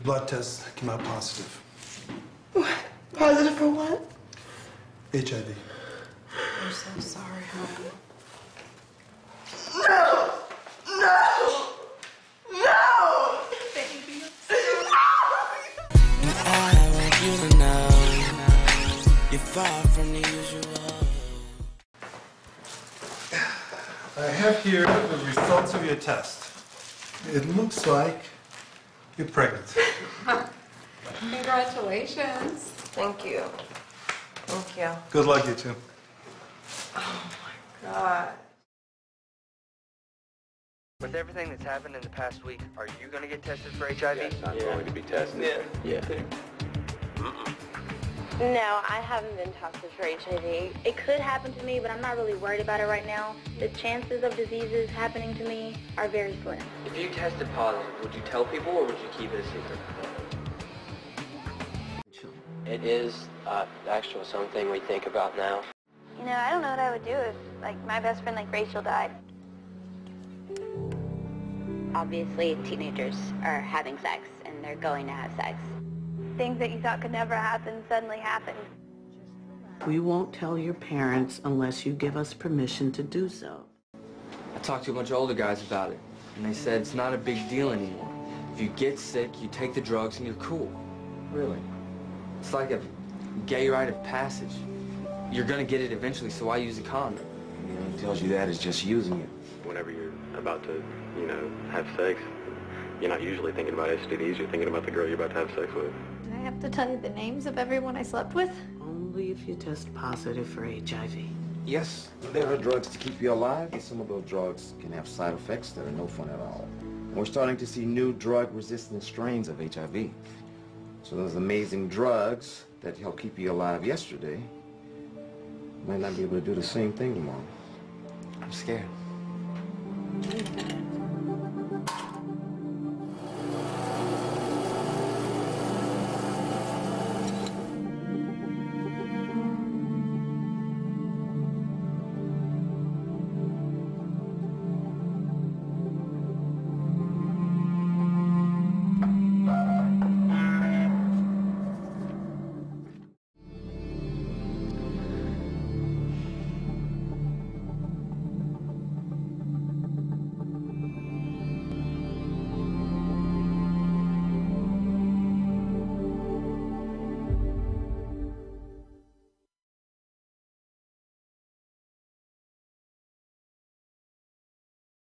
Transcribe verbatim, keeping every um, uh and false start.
Blood test came out positive. What? Positive for what? H I V. I'm so sorry, honey. No! No! No! Baby, I want you to know you're far from the usual. I have here the results of your test. It looks like you're pregnant. congratulations. Thank you. Thank you. Good luck, you two. Oh my God. With everything that's happened in the past week, are you going to get tested for H I V? Yes, I'm yeah. going to be tested. Yeah. Yeah. Mm-mm. No, I haven't been tested for H I V. It could happen to me, but I'm not really worried about it right now. The chances of diseases happening to me are very slim. If you tested positive, would you tell people or would you keep it a secret? It is uh, actually something we think about now. You know, I don't know what I would do if, like, my best friend, like Rachel, died. Obviously, teenagers are having sex, and they're going to have sex. Things that you thought could never happen suddenly happen. We won't tell your parents unless you give us permission to do so. I talked to a bunch of older guys about it, and they said it's not a big deal anymore. If you get sick, you take the drugs, and you're cool. Really? It's like a gay rite of passage. You're gonna get it eventually, so why use a condom? Anyone who tells you that is just using you. Whenever you're about to, you know, have sex, you're not usually thinking about S T Ds, you're thinking about the girl you're about to have sex with. Do I have to tell you the names of everyone I slept with? Only if you test positive for H I V. Yes, there are drugs to keep you alive, but some of those drugs can have side effects that are no fun at all. And we're starting to see new drug-resistant strains of H I V. So those amazing drugs that helped keep you alive yesterday might not be able to do the same thing tomorrow. I'm scared.